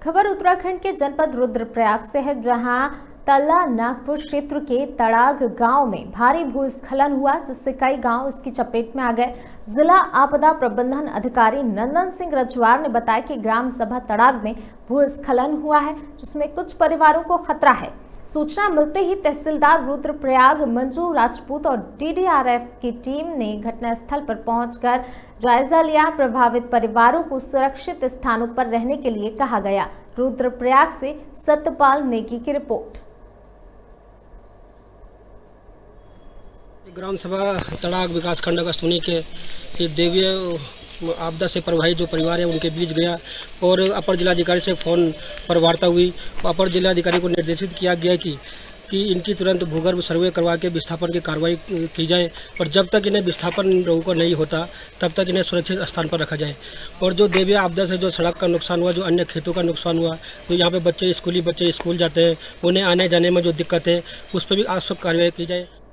खबर उत्तराखंड के जनपद रुद्रप्रयाग से है, जहां तल्ला नागपुर क्षेत्र के तड़ाग गांव में भारी भूस्खलन हुआ, जिससे कई गांव इसकी चपेट में आ गए। जिला आपदा प्रबंधन अधिकारी नंदन सिंह रजवार ने बताया कि ग्राम सभा तड़ाग में भूस्खलन हुआ है, जिसमें कुछ परिवारों को खतरा है। सूचना मिलते ही तहसीलदार रुद्रप्रयाग मंजू राजपूत और डीडीआरएफ की टीम ने घटनास्थल पर पहुंचकर जायजा लिया। प्रभावित परिवारों को सुरक्षित स्थानों पर रहने के लिए कहा गया। रुद्रप्रयाग से सत्यपाल नेगी की रिपोर्ट। ग्राम सभा तड़ाग विकासखंड अगस्तुनी के देवीय आपदा से प्रभावित जो परिवार है उनके बीच गया और अपर जिलाधिकारी से फ़ोन पर वार्ता हुई। अपर जिलाधिकारी को निर्देशित किया गया कि इनकी तुरंत भूगर्भ सर्वे करवा के विस्थापन की कार्रवाई की जाए और जब तक इन्हें विस्थापन लोगों को नहीं होता तब तक इन्हें सुरक्षित स्थान पर रखा जाए। और जो देवीय आपदा से जो सड़क का नुकसान हुआ, जो अन्य खेतों का नुकसान हुआ, जो यहाँ पे स्कूली बच्चे स्कूल जाते हैं, उन्हें आने जाने में जो दिक्कत है उस पर भी आवश्यक कार्रवाई की जाए।